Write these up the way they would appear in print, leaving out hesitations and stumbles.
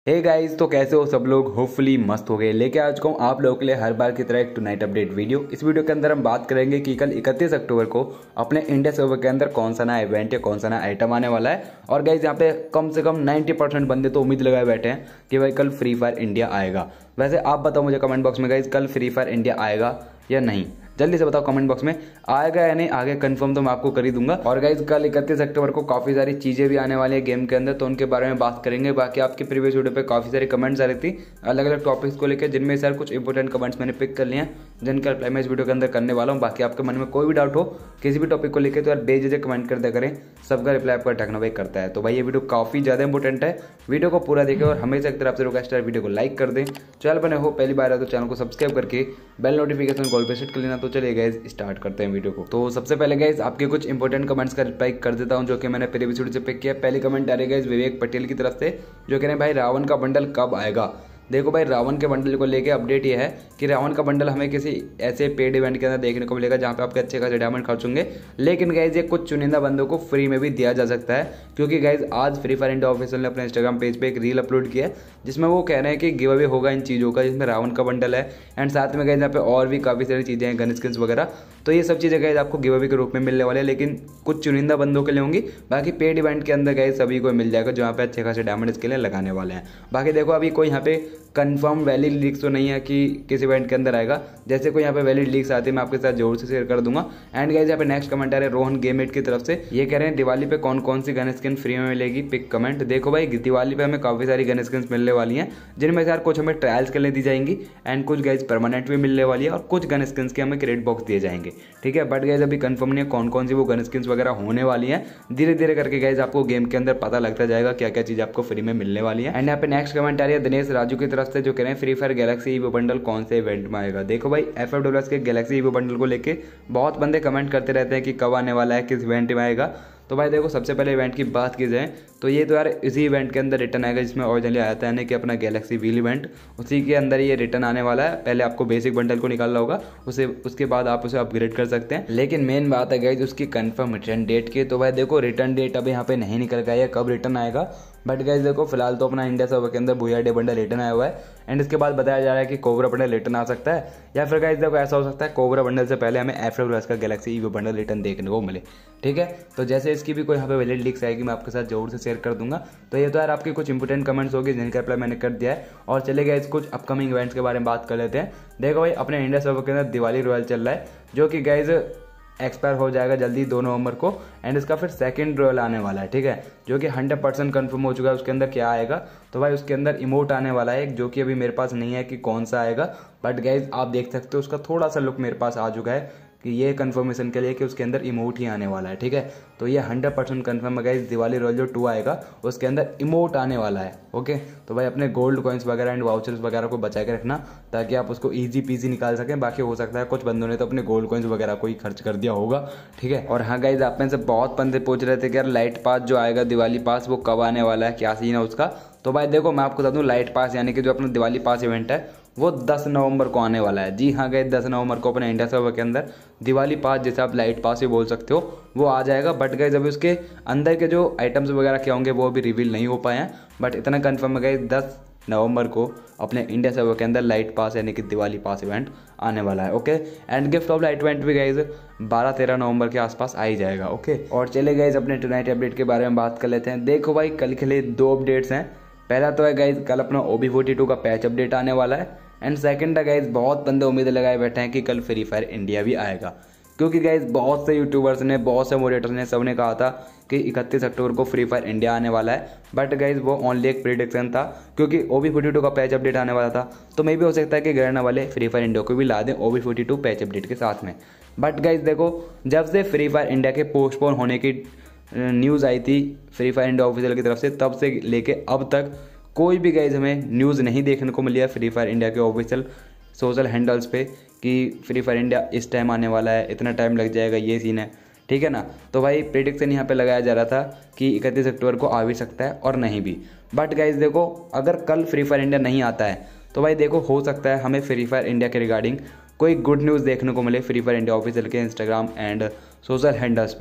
Hey guys, तो कैसे हो सब लोग। होपफुली मस्त हो गए। लेके आ चुका हूँ आप लोगों के लिए हर बार की तरह एक टू नाइट अपडेट वीडियो। इस वीडियो के अंदर हम बात करेंगे कि कल 31 अक्टूबर को अपने इंडिया सर्वर के अंदर कौन सा नया इवेंट या कौन सा नया आइटम आने वाला है। और गाइस यहाँ पे कम से कम 90% बंदे तो उम्मीद लगाए बैठे हैं कि भाई कल फ्री फायर इंडिया आएगा। वैसे आप बताओ मुझे कमेंट बॉक्स में गाइस, कल फ्री फायर इंडिया आएगा या नहीं। जल्दी से बताओ कमेंट बॉक्स में, आएगा या नहीं। आगे कंफर्म तो मैं आपको कर ही दूंगा। और गाइज कल 31 अक्टूबर को काफी सारी चीजें भी आने वाली है गेम के अंदर, तो उनके बारे में बात करेंगे। बाकी आपके प्रीवियस वीडियो पे काफी सारे कमेंट्स आ रही थी अलग अलग टॉपिक्स को लेकर, जिनमें सर कुछ इंपॉर्टेंट कमेंट्स मैंने पिक कर लिए हैं, जिनका रिप्लाई मैं इस वीडियो के अंदर करने वाला हूँ। बाकी आपके मन में कोई भी डाउट हो किसी भी टॉपिक को लेकर तो यार बेझिझक कमेंट कर दिया करें, सबका रिप्लाई आपका टेक्नो भाई करता है। तो भाई ये वीडियो काफी ज्यादा इंपॉर्टेंट है, वीडियो को पूरा देखें और हमेशा एक तरफ से रिक्वेस्ट है वीडियो को लाइक कर दें। चैनल बने हो पहली बार है तो चैनल को सब्सक्राइब करके बेल नोटिफिकेशन कॉल पे सेट कर लेना। तो चलिए गाइज स्टार्ट करते हैं वीडियो को। तो सबसे पहले गाइज आपके कुछ इंपॉर्टेंट कमेंट्स का रिप्लाई कर देता हूं, जो कि मैंने प्रीवियस वीडियो से पिक किया। पहली कमेंट आ रही है गाइज विवेक पटेल की तरफ से, जो कह रहे हैं भाई रावण का बंडल कब आएगा। देखो भाई, रावण के बंडल को लेके अपडेट ये है कि रावण का बंडल हमें किसी ऐसे पेड इवेंट के अंदर देखने को मिलेगा जहां पे आपके अच्छे खासे डायमंड खर्च होंगे। लेकिन गाइज ये कुछ चुनिंदा बंदों को फ्री में भी दिया जा सकता है, क्योंकि गाइज आज फ्री फायर इंडिया ऑफिशियल ने अपने इंस्टाग्राम पेज पे एक रील अपलोड किया है जिसमें वो कह रहे हैं कि गिव अवे होगा इन चीज़ों का, जिसमें रावण का बंडल है एंड साथ में गाइज यहाँ पे और भी काफ़ी सारी चीज़ें हैं, गन स्किन्स वगैरह। तो ये सब चीज़ें गाइज आपको गिव अवे के रूप में मिलने वाले हैं, लेकिन कुछ चुनिंदा बंदों के लिए होंगी। बाकी पेड इवेंट के अंदर गाइज सभी को मिल जाएगा जो यहाँ पे अच्छे खासे डायमंड इसके लिए लगाने वाले हैं। बाकी देखो अभी कोई यहाँ पे कंफर्म वैलिड लीक्स तो नहीं है कि किस इवेंट के अंदर आएगा। जैसे कोई यहाँ पे वैलिड लीक्स आती है मैं आपके साथ जरूर से शेयर कर दूंगा। एंड गाइज यहाँ पे नेक्स्ट कमेंट आ रहा है रोहन गेमेट की तरफ से, ये कह रहे हैं दिवाली पे कौन कौन सी गन स्किन फ्री में मिलेगी, पिक कमेंट। देखो भाई दिवाली पे हमें काफी सारी गन स्किन मिलने वाली हैं, जिनमें से यार कुछ हमें ट्रायल्स के लिए दी जाएंगी एंड कुछ गाइज परमानेंट भी मिलने वाली है और कुछ गन स्किन के हमें क्रेडिट बॉक्स दिए जाएंगे। ठीक है, बट गाइज अभी कंफर्म नहीं है कौन कौन सी वो गन स्किन वगैरह होने वाली है। धीरे धीरे करके गाइज आपको गेम के अंदर पता लगता जाएगा क्या क्या चीज आपको फ्री में मिलने वाली है। एंड यहाँ पे नेक्स्ट कमेंट आ रही है दिनेश राजू की तरफ से, जो कह रहे हैं free fire galaxy evo bundle कौन से इवेंट में आएगा। देखो भाई FFWS के गैलेक्सी ईवो बंडल को लेके बहुत बंदे कमेंट करते रहते हैं कि कब आने वाला है, किस इवेंट में आएगा। तो भाई देखो सबसे पहले इवेंट की बात की जाए तो ये तो यार इसी इवेंट के अंदर रिटर्न आएगा जिसमें ओरिजिनली आया था, यानी कि अपना गैलेक्सी व्हील इवेंट, उसी के अंदर ये रिटर्न आने वाला है। पहले आपको बेसिक बंडल को निकालना होगा, उसके बाद आप उसे अपग्रेड कर सकते हैं। लेकिन मेन बात है गाइज उसकी कंफर्म रिटर्न डेट की। तो भाई देखो रिटर्न डेट अभी यहाँ पे नहीं निकल गया है कब रिटर्न आएगा, बट गाइज देखो फिलहाल तो अपना इंडिया सर्वर के अंदर बुया डे बंडल रिटर्न आया हुआ है। एंड इसके बाद बताया जा रहा है कि कोबरा बंडल रिटर्न आ सकता है, या फिर गाइज देखो ऐसा हो सकता है कोबरा बंडल से पहले हमें FFWS का गैलेक्सी ईवो बंडल रिटर्न देखने को मिले। ठीक है, तो जैसे इसकी भी कोई यहाँ पे वैलिड लीक्स आएगी मैं आपके साथ जरूर से शेयर कर दूंगा। तो ये तो यार आपके कुछ इंपोर्टेंट कमेंट्स होगी जिनका रिप्लाई मैंने कर दिया है। और चले गए कुछ अपकमिंग इवेंट्स के बारे में बात कर लेते हैं। देखो भाई अपने इंडिया सर्वर के अंदर दिवाली रॉयल चल रहा है, जो कि गाइज एक्सपायर हो जाएगा जल्दी 2 नवंबर को। एंड इसका फिर सेकंड रॉयल आने वाला है, ठीक है, जो कि 100% कंफर्म हो चुका है। उसके अंदर क्या आएगा, तो भाई उसके अंदर इमोट आने वाला है, जो कि अभी मेरे पास नहीं है कि कौन सा आएगा, बट गाइज आप देख सकते हो उसका थोड़ा सा लुक मेरे पास आ चुका है कि ये कंफर्मेशन के लिए कि उसके अंदर इमोट ही आने वाला है। ठीक है, तो ये 100% कंफर्म है गाइस, दिवाली रॉयल जो 2 आएगा उसके अंदर इमोट आने वाला है। ओके, तो भाई अपने गोल्ड कॉइन्स वगैरह एंड वाउचर्स वगैरह को बचा के रखना ताकि आप उसको इजी पीजी निकाल सकें। बाकी हो सकता है कुछ बंदों ने तो अपने गोल्ड कॉइन्स वगैरह को ही खर्च कर दिया होगा। ठीक है, और हाँ गाइज आप में से बहुत बंदे पूछ रहे थे कि यार लाइट पास जो आएगा दिवाली पास वो कब आने वाला है, क्या सीन है उसका। तो भाई देखो मैं आपको बता दूं, लाइट पास यानी कि जो अपना दिवाली पास इवेंट है वो 10 नवंबर को आने वाला है। जी हाँ गाइस, 10 नवंबर को अपने इंडिया सर्वर के अंदर दिवाली पास, जैसे आप लाइट पास ही बोल सकते हो, वो आ जाएगा। बट गाइस अभी उसके अंदर के जो आइटम्स वगैरह क्या होंगे वो अभी रिवील नहीं हो पाए हैं, बट इतना कंफर्म है गाइस 10 नवंबर को अपने इंडिया सर्वर के अंदर लाइट पास यानी कि दिवाली पास इवेंट आने वाला है। Okay, and gift of light event भी गाइस 12-13 नवंबर के आसपास आ ही जाएगा। ओके, और चले गाइस अपने टुनाइट अपडेट के बारे में बात कर लेते हैं। देखो भाई कल के लिए 2 अपडेट्स हैं। पहला तो है गाइज कल अपना OB42 का पैच अपडेट आने वाला है। एंड सेकंड है गाइज बहुत बंदे उम्मीद लगाए बैठे हैं कि कल फ्री फायर इंडिया भी आएगा, क्योंकि गाइज बहुत से यूट्यूबर्स ने, बहुत से मॉडरेटर्स ने, सबने कहा था कि 31 अक्टूबर को फ्री फायर इंडिया आने वाला है। बट गाइज वो ओनली एक प्रेडिक्शन था, क्योंकि OB42 का पैच अपडेट आने वाला था। तो मे भी हो सकता है कि गरना वाले फ्री फायर इंडिया को भी ला दें OB42 पैच अपडेट के साथ में। बट गाइज देखो जब से फ्री फायर इंडिया के पोस्टपोन होने की न्यूज़ आई थी फ्री फायर इंडिया ऑफिशियल की तरफ से, तब से लेके अब तक कोई भी गाइज हमें न्यूज़ नहीं देखने को मिली है फ्री फायर इंडिया के ऑफिशियल सोशल हैंडल्स पे कि फ्री फायर इंडिया इस टाइम आने वाला है, इतना टाइम लग जाएगा, ये सीन है। ठीक है ना, तो भाई प्रेडिक्शन यहाँ पे लगाया जा रहा था कि 31 अक्टूबर को आ भी सकता है और नहीं भी। बट गाइज देखो अगर कल फ्री फायर इंडिया नहीं आता है तो भाई देखो हो सकता है हमें फ्री फायर इंडिया के रिगार्डिंग कोई गुड न्यूज़ देखने को मिले फ्री फायर इंडिया ऑफिशियल के इंस्टाग्राम एंड सोशल हैंडल्स पे।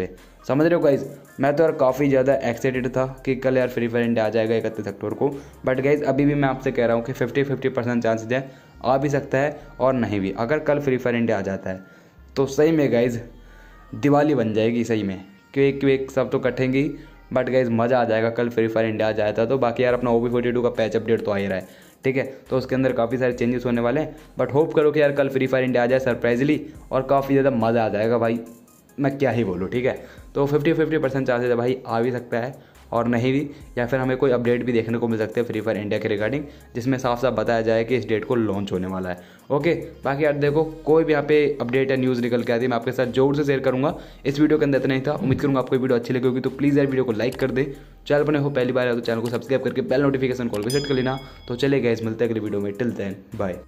समझ रहे हो गाइज। मैं तो यार काफ़ी ज़्यादा एक्साइटेड था कि कल यार फ्री फायर इंडिया आ जाएगा 31 अक्टूबर को, बट गाइज अभी भी मैं आपसे कह रहा हूँ कि 50-50% चांसेज है, आ भी सकता है और नहीं भी। अगर कल फ्री फायर इंडिया आ जाता है तो सही में गाइज दिवाली बन जाएगी सही में, केक वेक सब तो कटेंगे, बट गाइज मज़ा आ जाएगा कल फ्री फायर इंडिया आ जाता तो। बाकी यार अपना OB42 का पैच अपडेट तो आ ही रहा है, ठीक है, तो उसके अंदर काफ़ी सारे चेंजेस होने वाले हैं, बट होप करो कि यार कल फ्री फायर इंडिया आ जाए सरप्राइजली और काफ़ी ज़्यादा मज़ा आ जाएगा भाई, मैं क्या ही बोलूँ, ठीक है। तो 50-50% चांसेस है भाई आ भी सकता है और नहीं भी, या फिर हमें कोई अपडेट भी देखने को मिल सकते हैं फ्री फायर इंडिया के रिगार्डिंग, जिसमें साफ साफ बताया जाए कि इस डेट को लॉन्च होने वाला है। ओके, बाकी यार देखो कोई भी यहाँ पे अपडेट या न्यूज़ निकल के आती है मैं आपके साथ जरूर से शेयर करूँगा। इस वीडियो के अंदर इतना ही था, उम्मीद करूँगा आपको वीडियो अच्छी लगी होगी, तो प्लीज़ यार वीडियो को लाइक कर दे, चैनल बने हो पहली बार है तो चैनल को सब्सक्राइब करके बेल नोटिफिकेशन कॉल भी सेट कर लेना। तो चले गए, मिलते हैं अगली वीडियो में, टिल देन बाय।